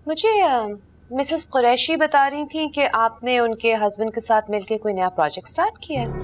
मुझे मिसेस कुरैशी बता रही थी कि आपने उनके हस्बैंड के साथ मिलकर कोई नया प्रोजेक्ट स्टार्ट किया है।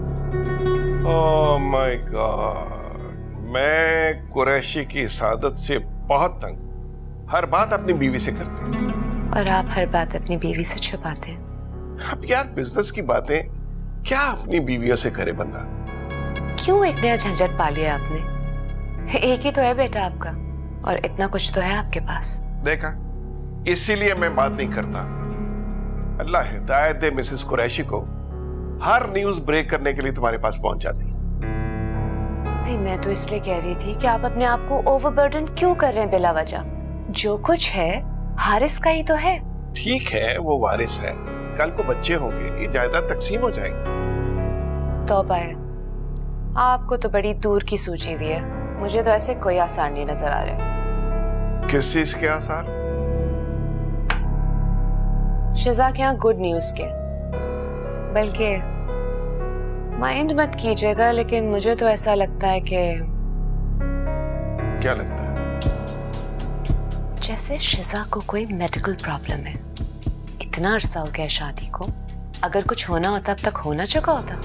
ओह माय गॉड, मैं कुरैशी की सादत से बहुत तंग। हर बात अपनी बीवी से करते हैं और आप हर बात अपनी बीवी से छुपाते हैं। अब यार बिजनेस की बातें क्या अपनी बीवियों से करे बंदा। क्यों एक नया झंझट पा लिया आपने? एक ही तो है बेटा आपका और इतना कुछ तो है आपके पास। देखा, इसीलिए मैं बात नहीं करता। अल्लाह हिदायत दे मिसेस कुरैशी को हर न्यूज ब्रेक करने के लिए तुम्हारे पास पहुंच जाती। भाई मैं तो इसलिए कह रही थी कि आप अपने आप को ओवरबर्डन क्यों कर रहे हैं बिला वजह। जो कुछ है हारिस का ही तो है। ठीक है, वो वारिस है, कल को बच्चे होंगे, ये जायदाद तकसीम हो जाएगी। तौबा है, आपको तो बड़ी दूर की सूझी हुई है। मुझे तो ऐसे कोई आसार नहीं नजर आ रहे। किस चीज के आसार? शिजा के यहाँ गुड न्यूज के। बल्कि माइंड मत कीजिएगा, लेकिन मुझे तो ऐसा लगता है कि क्या लगता है? जैसे शिजा को कोई मेडिकल प्रॉब्लम है। इतना अरसा हो गया शादी को, अगर कुछ होना होता अब तक होना चुका होता।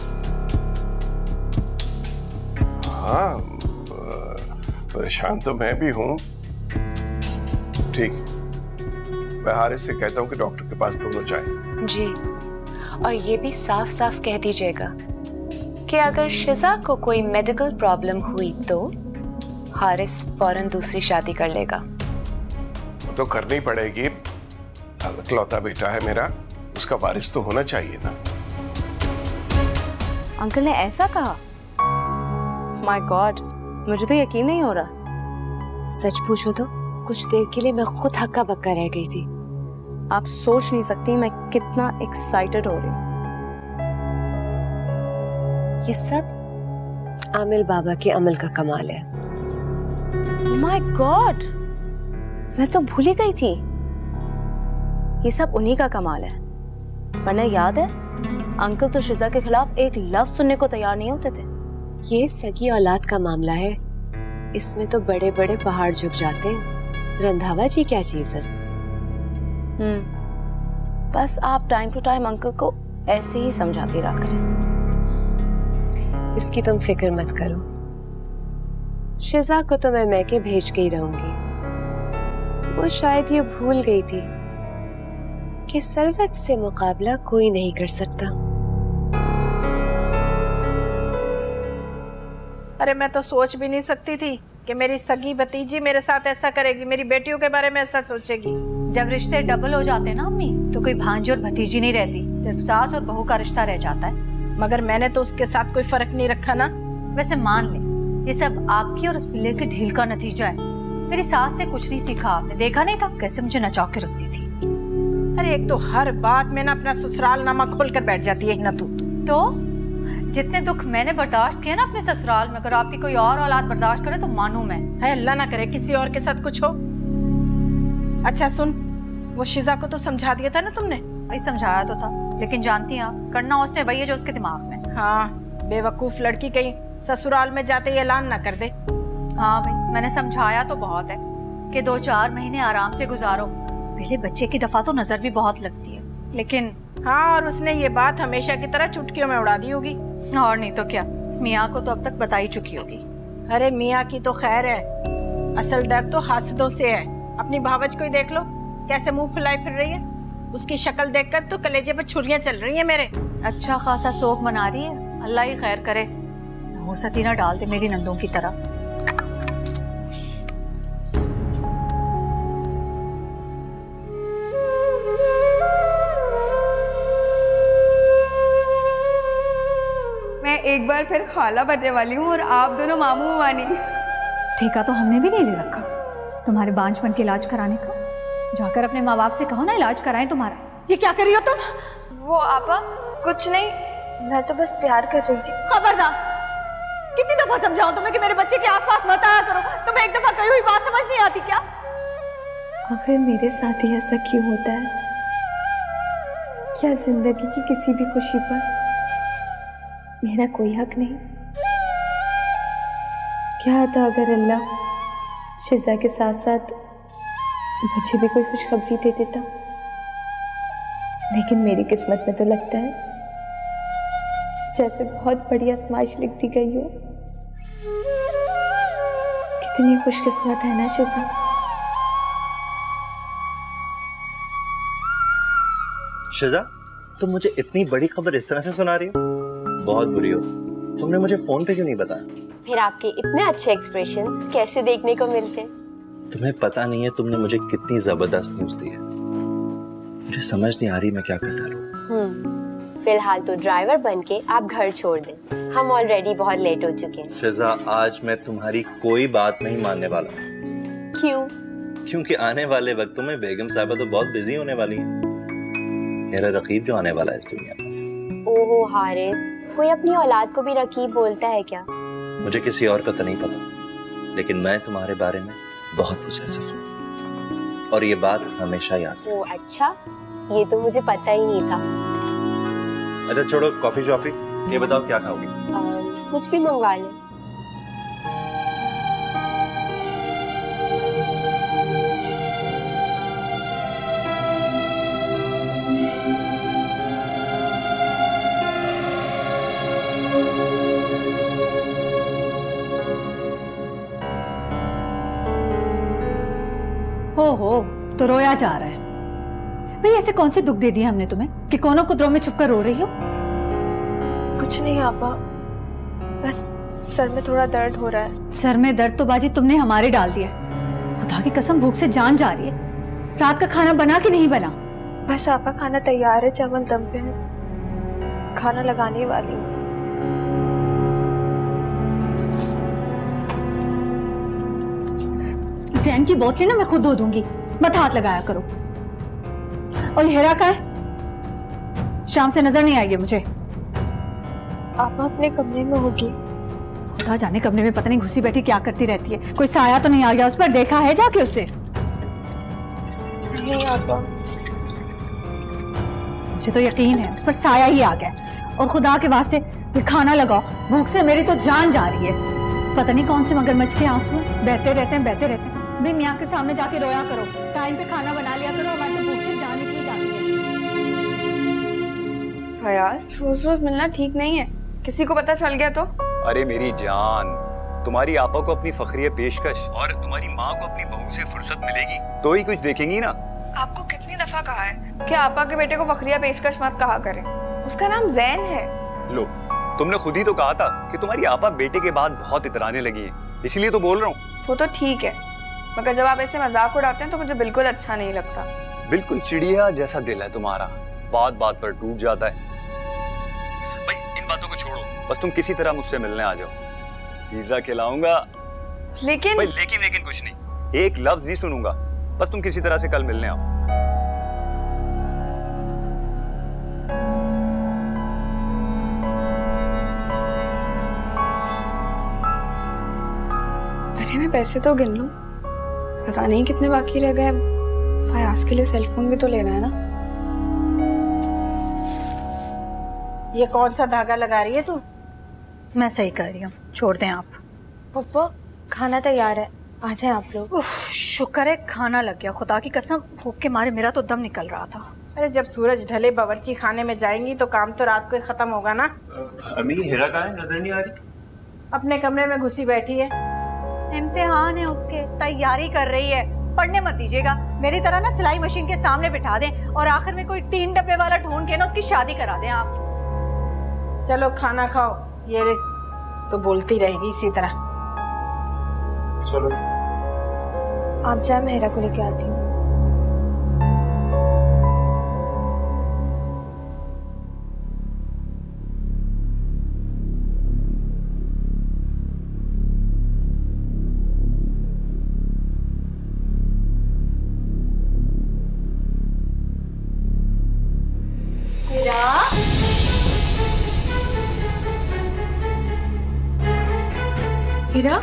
हाँ, परेशान तो मैं भी हूं। ठीक, मैं हारिस से कहता हूं कि डॉक्टर के पास दोनों जाएं। जी, और ये भी साफ साफ कह दीजिएगा कि अगर शिजा को कोई मेडिकल प्रॉब्लम हुई तो हारिस फौरन दूसरी शादी कर लेगा। तो करनी पड़ेगी, इकलौता बेटा है मेरा, उसका वारिस तो होना चाहिए ना। अंकल ने ऐसा कहा? माय गॉड, मुझे तो यकीन नहीं हो रहा। सच पूछो तो कुछ देर के लिए मैं खुद हक्का बक्का रह गई थी। आप सोच नहीं सकती मैं कितना एक्साइटेड हो रही हूँ। ये सब आमिल बाबा के अमल का कमाल है। माय गॉड, मैं तो भूल ही गई थी। ये सब उन्हीं का कमाल है। वरना याद है, अंकल तो शिजा के खिलाफ एक लफ्ज सुनने को तैयार नहीं होते थे। ये सगी औलाद का मामला है, इसमें तो बड़े बड़े पहाड़ झुक जाते हैं। रंधावा जी क्या चीज है। बस आप टाइम टू टाइम अंकल को ऐसे ही समझाती रहा करें। इसकी तुम फिक्र मत करो, शिजा को तो मैं मैके भेज के ही रहूंगी। वो शायद ये भूल गई थी कि सरवत से मुकाबला कोई नहीं कर सकता। अरे मैं तो सोच भी नहीं सकती थी कि मेरी सगी भतीजी मेरे साथ ऐसा करेगी, मेरी बेटियों के बारे में ऐसा सोचेगी। जब रिश्ते डबल हो जाते हैं ना अम्मी, तो कोई भांजी और भतीजी नहीं रहती, सिर्फ सास और बहू का रिश्ता रह जाता है। मगर मैंने तो उसके साथ कोई फर्क नहीं रखा ना। वैसे मान ले, ये सब आपकी और उस पिल्ले की ढील का नतीजा है। मेरी सास से कुछ नहीं सीखा आपने, देखा नहीं था कैसे मुझे नचा के रखती थी। अरे एक तो हर बात में ना अपना ससुराल नामा खोल कर बैठ जाती है ना तू। तो जितने दुख मैंने बर्दाश्त किए ना अपने ससुराल में, अगर आपकी कोई और औलाद बर्दाश्त करे तो मानू मैं। है अल्लाह ना करे किसी और के साथ कुछ हो। अच्छा सुन, वो शिजा को तो समझा दिया था ना तुमने? भाई समझाया तो था, लेकिन जानती हैं आप, करना उसने वही है जो उसके दिमाग में। हाँ, बेवकूफ लड़की कहीं ससुराल में जाते ही ऐलान ना कर दे। हाँ भाई, मैंने समझाया तो बहुत है कि 2-4 महीने आराम से गुजारो। पहले बच्चे की दफा तो नजर भी बहुत लगती है, लेकिन हाँ, और उसने ये बात हमेशा की तरह चुटकियों में उड़ा दी होगी। और नहीं तो क्या, मियाँ को तो अब तक बता ही चुकी होगी। अरे मियाँ की तो खैर है, असल दर्द तो हासदों से है। अपनी भावज को ही देख लो, कैसे मुंह फुलाए फिर रही है। उसकी शक्ल देखकर तो कलेजे पे छुरियां चल रही है मेरे। अच्छा खासा शोक मना रही है, अल्लाह ही खैर करे, नहुसती ना डाल दे मेरी नंदों की तरह। मैं एक बार फिर खाला बनने वाली हूँ और आप दोनों मामू मानी। ठेका तो हमने भी नहीं ले रखा तुम्हारे बांझपन के इलाज कराने का। जाकर अपने माँ बाप से कहो ना इलाज कराएं तुम्हारा। ये क्या कर रही हो तुम? वो आपा कुछ नहीं, मैं तो बस प्यार कर रही थी। खबरदार, कितनी दफा समझाऊं तुम्हें कि मेरे बच्चे के आसपास मत आया करो। तुम्हें एक दफा कही हुई बात समझ नहीं आती क्या? आखिर मेरे साथ ही ऐसा क्यों होता है? क्या जिंदगी की किसी भी खुशी पर मेरा कोई हक नहीं? क्या था अगर अल्लाह शिजा के साथ साथ मुझे भी कोई खुशखबरी दे देता, लेकिन मेरी किस्मत में तो लगता है जैसे बहुत बड़ी आजमाइश लिख दी गई हो। कितनी खुशकिस्मत है ना शिजा। शिजा, तुम मुझे इतनी बड़ी खबर इस तरह से सुना रही हो? बहुत बुरी हो। तुमने मुझे फोन पे क्यों नहीं बताया? फिर आपके इतने अच्छे एक्सप्रेशंस कैसे देखने को मिलते? तुम्हें पता नहीं है तुमने मुझे कितनी जबरदस्त न्यूज़ दी है। मुझे समझ नहीं आ रही मैं क्या कर डालूं। फिलहाल तो ड्राइवर बनके आप घर छोड़ दें, हम ऑलरेडी बहुत लेट हो चुके हैं। शिजा, आज मैं तुम्हारी कोई बात नहीं मानने वाला। क्यों? क्योंकि आने वाले वक्तों में बेगम साहबा तो बहुत बिजी होने वाली है। मेरा रकीब जो आने वाला है इस दुनिया में। ओहो हारिस, कोई अपनी औलाद को भी रकीब बोलता है क्या? मुझे किसी और का तो नहीं पता, लेकिन मैं तुम्हारे बारे में बहुत पॉजिटिव हूँ और ये बात हमेशा याद। ओह अच्छा, ये तो मुझे पता ही नहीं था। अच्छा छोड़ो कॉफी शॉफी, ये बताओ क्या खाओगी? कुछ भी मंगवा लें। हो तो रोया जा रहा है। भाई ऐसे कौन से दुख दे दिए हमने तुम्हें कि कोनों कुदरों में छुपकर रो रही हो? कुछ नहीं आपा, बस सर में थोड़ा दर्द हो रहा है। सर में दर्द तो बाजी तुमने हमारे डाल दिया। खुदा की कसम भूख से जान जा रही है। रात का खाना बना कि नहीं बना? बस आपा खाना तैयार है, चावल दम पे है, खाना लगाने वाली हूँ। जैन की बोतलें ना मैं खुद धो दूंगी, मत हाथ लगाया करो। और हेरा का है? शाम से नजर नहीं आई है मुझे। आप अपने कमरे में होगी। खुदा जाने कमरे में पता नहीं घुसी बैठी क्या करती रहती है। कोई साया तो नहीं आ गया उस पर? देखा है जाके उससे? नहीं आपा, मुझे तो यकीन है उस पर साया ही आ गया। और खुदा के वास्ते खाना लगाओ, भूख से मेरी तो जान जा रही है। पता नहीं कौन से मगरमच्छ के आंसू बहते रहते हैं, बहते रहते हैं। भाई मियाँ के सामने जाके रोया करो, टाइम पे खाना बना लिया करो, हमारी तो भूख से जान निकली जाती है। फयाज, रोज रोज मिलना ठीक नहीं है, किसी को पता चल गया तो? अरे मेरी जान, तुम्हारी आपा को अपनी फखरिया पेशकश और तुम्हारी माँ को अपनी बहू से फुर्सत मिलेगी तो ही कुछ देखेंगी ना। आपको कितनी दफा कहा है कि आपा के बेटे को फखरिया पेशकश मत कहा करें, उसका नाम जैन है। लो, तुमने खुद ही तो कहा था कि तुम्हारी आपा बेटे के बाद बहुत इतराने लगी है, इसीलिए तो बोल रहा हूँ। वो तो ठीक है, मगर जब आप ऐसे मजाक उड़ाते हैं तो मुझे बिल्कुल अच्छा नहीं लगता। बिल्कुल चिड़िया जैसा दिल है तुम्हारा, बात बात पर टूट जाता है। भाई इन बातों को छोड़ो, बस तुम किसी तरह मुझसे मिलने आ जाओ, पिज्जा खिलाऊंगा। लेकिन भाई लेकिन कुछ नहीं, एक लफ्ज नहीं सुनूंगा, बस तुम किसी तरह से कल मिलने आओ। अरे मैं पैसे तो गिन लूं, पता नहीं कितने बाकी रह गए। फयाज के लिए सेलफोन भी तो लेना है ना। ये कौन सा धागा लगा रही है तू? मैं सही कह रही हूँ, छोड़ दें आप। पप्पा खाना तैयार है, आ जाए आप लोग। शुक्र है खाना लग गया, खुदा की कसम भूख के मारे मेरा तो दम निकल रहा था। अरे जब सूरज ढले बावर्ची खाने में जाएंगी तो काम तो रात को ही खत्म होगा ना। अम्मी हेरा कहाँ है? नजर नहीं आ रही। अपने कमरे में घुसी बैठी है। इम्तिहान है उसके, तैयारी कर रही है। पढ़ने मत दीजिएगा, मेरी तरह ना सिलाई मशीन के सामने बिठा दें और आखिर में कोई 3 डब्बे वाला ढूंढ के ना उसकी शादी करा दें आप। चलो खाना खाओ, ये तो बोलती रहेगी इसी तरह। चलो आप जाए, मैं हेरा को लेके आती हूँ। हीरा,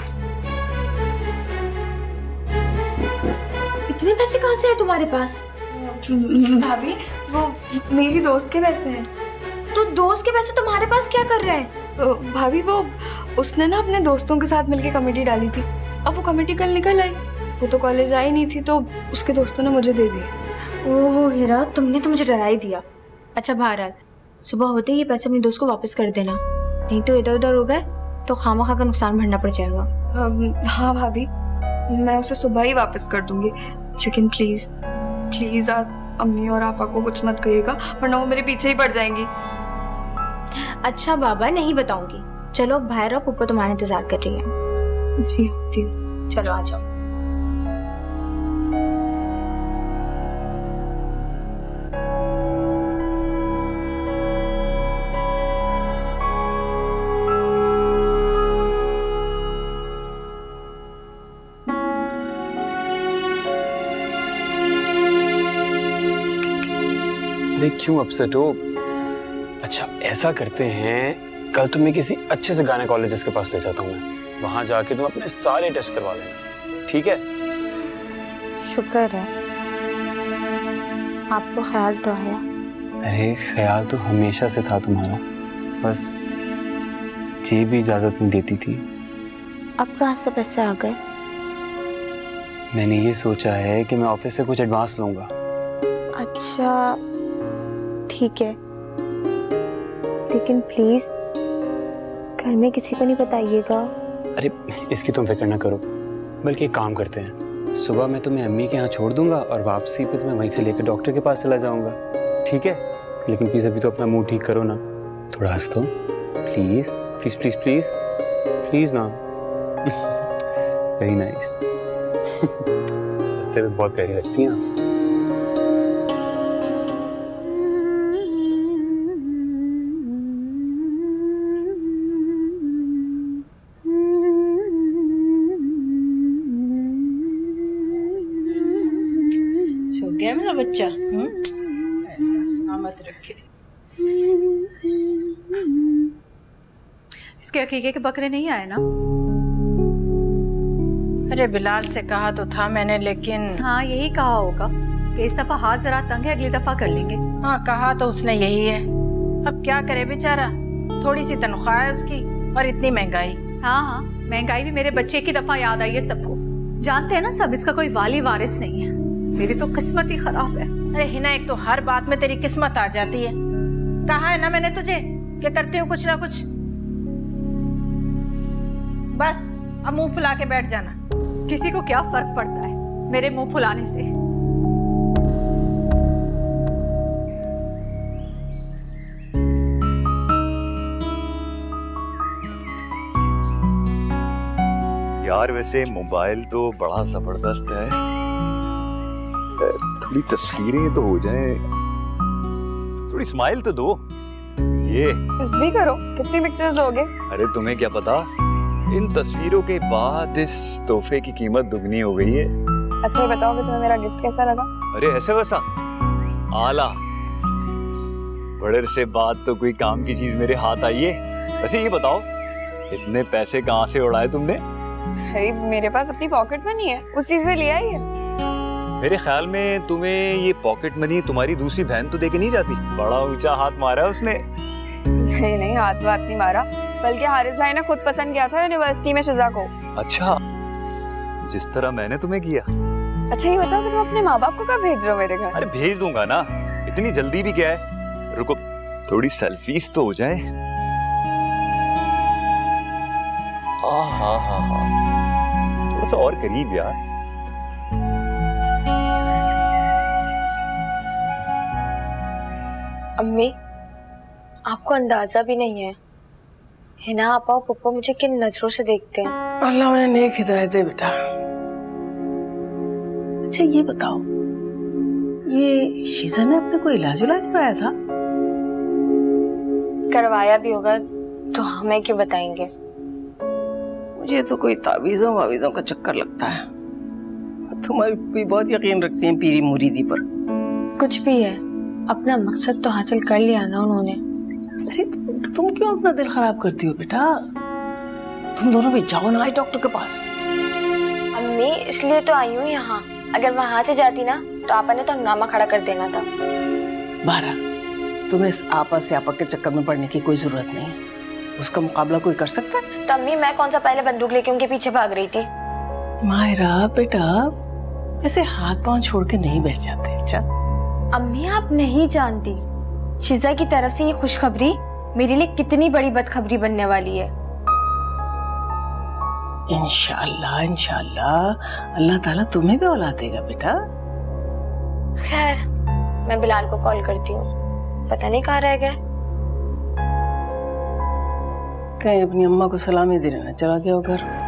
इतने पैसे कहाँ से हैं तुम्हारे पास? भाभी वो मेरी दोस्त के पैसे हैं। तो दोस्त के पैसे तुम्हारे पास क्या कर रहे हैं? भाभी वो उसने ना अपने दोस्तों के साथ मिलके कमेटी डाली थी, अब वो कमेटी कल निकल आई वो तो कॉलेज आई नहीं थी तो उसके दोस्तों ने मुझे दे दिए। ओह हीरा, तुमने तो मुझे डरा ही दिया। अच्छा बहरहाल, सुबह होते ही ये पैसे अपने दोस्त को वापस कर देना, नहीं तो इधर उधर हो गए तो खामखा का नुकसान भरना पड़ जाएगा। हाँ भाभी, मैं उसे सुबह ही वापस कर दूंगी, लेकिन प्लीज प्लीज आज अम्मी और आपा को कुछ मत कहिएगा, वरना वो मेरे पीछे ही पड़ जाएंगी। अच्छा बाबा, नहीं बताऊंगी। चलो बाहर आओ, पुप्पा तुम्हारा इंतजार कर रही है। जी जी, चलो आ जाओ। क्यों अपसेट हो? अच्छा ऐसा करते हैं, कल तुम्हें किसी अच्छे से गाने कॉलेजेस के पास ले जाता हूँ मैं, वहां जाके तुम अपने सारे टेस्ट करवा लेना, ठीक है? शुक्र है आपको ख्याल तो आया। अरे ख्याल तो हमेशा से था तुम्हारा, बस जी भी इजाजत नहीं देती थी। अब कहाँ से पैसे आ गए? मैंने ये सोचा है कि मैं ऑफिस से कुछ एडवांस लूंगा। अच्छा ठीक है, लेकिन प्लीज घर में किसी को नहीं बताइएगा। अरे इसकी तुम फिक्र ना करो, बल्कि एक काम करते हैं, सुबह मैं तुम्हें अम्मी के यहाँ छोड़ दूंगा और वापसी पे तुम्हें वहीं से लेकर डॉक्टर के पास चला जाऊंगा, ठीक है? लेकिन प्लीज अभी तो अपना मूड ठीक करो ना, थोड़ा हंस दो please please please please please ना। Very nice. हंसते में बहुत प्यारी लगती हैं। गया मेरा बच्चा, सलामत रखे। इसके अकीके के बकरे नहीं आए ना? अरे बिलाल से कहा तो था मैंने, लेकिन हाँ यही कहा होगा कि इस दफा हाथ जरा तंग है, अगली दफा कर लेंगे। हाँ कहा तो उसने यही है, अब क्या करे बेचारा, थोड़ी सी तनख्वाह है उसकी और इतनी महंगाई। हाँ हाँ, महंगाई भी मेरे बच्चे की दफा याद आई है सबको। जानते हैं ना सब, इसका कोई वाली वारिस नहीं है। मेरी तो किस्मत ही खराब है। अरे हिना, एक तो हर बात में तेरी किस्मत आ जाती है। कहा है ना मैंने तुझे कि करते हो कुछ ना कुछ। बस अब मुंह फुला के बैठ जाना। किसी को क्या फर्क पड़ता है मेरे मुंह फुलाने से? यार वैसे मोबाइल तो बड़ा जबरदस्त है, थोड़ी तस्वीरें तो हो जाए, थोड़ी स्माइल तो दो। ये भी करो, कितनी पिक्चर्स लोगे? अरे तुम्हें क्या पता, इन तस्वीरों के बाद इस तोहफे की कीमत दुगनी हो गई है। अच्छा ये बताओ कि तुम्हें मेरा गिफ्ट कैसा लगा? अरे ऐसे वैसा आला, बड़े से बाद तो कोई काम की चीज मेरे हाथ आई है। वैसे ये बताओ, इतने पैसे कहाँ से उड़ाए तुमने? अरे मेरे पास अपनी पॉकेट मनी है, उसी से लिया ही है। मेरे ख्याल में तुम्हें ये पॉकेट मनी तुम्हारी दूसरी बहन तो देके नहीं जाती। बड़ा ऊंचा हाथ मारा उसने। नहीं नहीं, हाथ बात नहीं मारा, बल्कि हारिस भाई ने खुद पसंद किया था यूनिवर्सिटी में शिजा को। अच्छा, जिस तरह मैंने तुम्हें किया। अच्छा ये बताओ कि तुम अपने माँ बाप को कब भेज रहे हो मेरे घर? अरे भेज दूंगा ना, इतनी जल्दी भी क्या है, रुको थोड़ी सेल्फीज तो हो जाए। हाँ हाँ हाँ, थोड़ा सा और करीब यार। अम्मी, आपको अंदाजा भी नहीं है हिना आपा और पप्पा मुझे किन नजरों से देखते हैं। अल्लाह उन्हें नेक हिदायत दे बेटा। अच्छा ये बताओ, ये शीजा ने अपने को इलाज कराया था? करवाया भी होगा तो हमें क्यों बताएंगे? मुझे तो कोई तावीज़ों वावीज़ों का चक्कर लगता है। तुम्हारी भी बहुत यकीन रखती हैं पीरी मुरीदी पर। कुछ भी है, अपना मकसद तो हासिल कर लिया ना उन्होंने। अरे तुम क्यों अपना दिल खराब करती हो बेटा? तुम दोनों भी जाओ ना डॉक्टर के पास। अम्मी इसलिए तो आई हूँ यहाँ, अगर वहाँ से जाती ना तो आपा ने तो हंगामा खड़ा कर देना था। बारा, तुम्हें इस आपा से आपा के चक्कर में पड़ने की कोई जरूरत नहीं है। उसका मुकाबला कोई कर सकता है? तो अम्मी मैं कौन सा पहले बंदूक लेके उनके पीछे भाग रही थी? मायरा बेटा, ऐसे हाथ पांव छोड़ के नहीं बैठ जाते। चल। अम्मी आप नहीं जानती शिजा की तरफ से ये खुशखबरी मेरे लिए कितनी बड़ी बदखबरी बनने वाली है। इंशाल्लाह इंशाल्लाह अल्लाह ताला तुम्हें भी औलाद देगा बेटा। खैर मैं बिलाल को कॉल करती हूँ, पता नहीं कहाँ रह गए। कहीं अपनी अम्मा को सलामी दे देना चला गया हो घर।